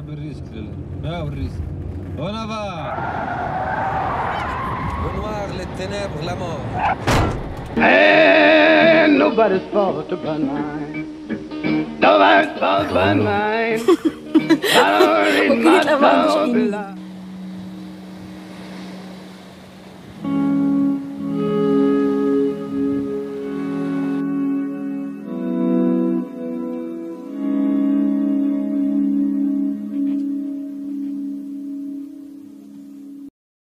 بالريسك لا والريسك. On va. Le noir, les ténèbres, la mort. And nobody's fault but mine. Nobody's fault but mine. I don't need my dog.